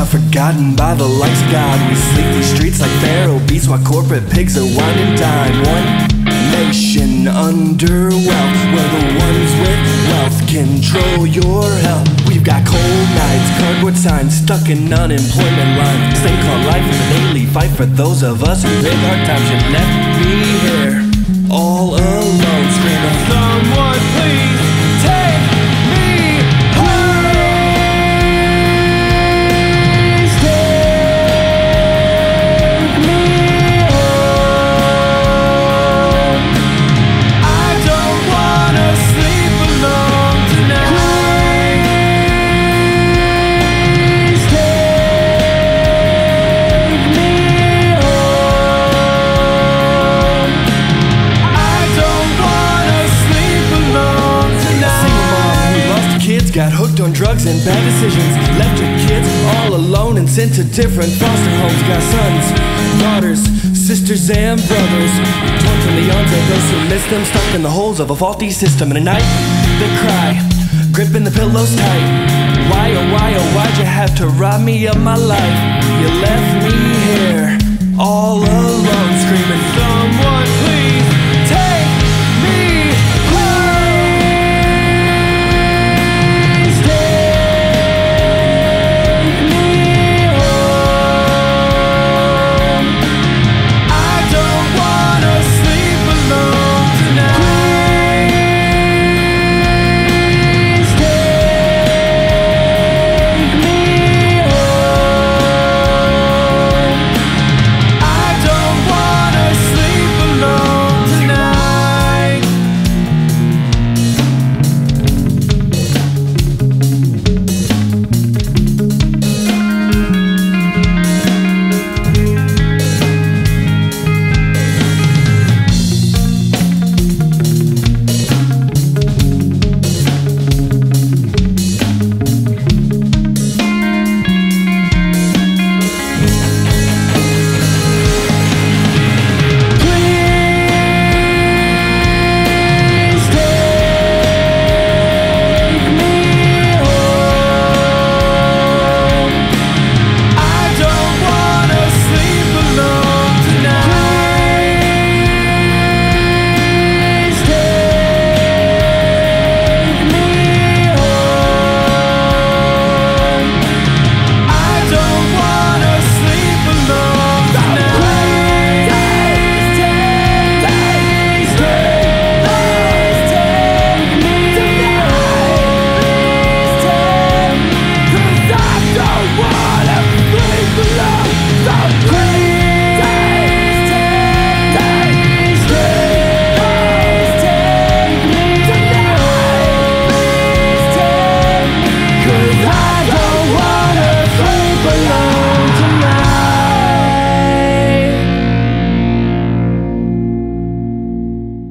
forgotten by the likes of God. We sleep these streets like pharaoh beasts while corporate pigs are wine and dine. One nation under wealth, where the ones with wealth control your health. We've got cold nights, cardboard signs, stuck in unemployment lines. Thing called life is a daily fight for those of us who big hard times. You left me here all alone, screaming, someone please take me home. Please take me home. I don't wanna sleep alone tonight. Please take me home. I don't wanna sleep alone tonight. Single mom who lost her kids, got hooked on drugs and bad decisions, left her kids all alone and sent to different foster homes. Got sons, daughters, sisters and brothers, torn from the arms of those who miss them, stuck in the holes of a faulty system. And at night, they cry, gripping the pillows tight. Why, oh why'd you have to rob me of my life? You left me here all alone, screaming, someone please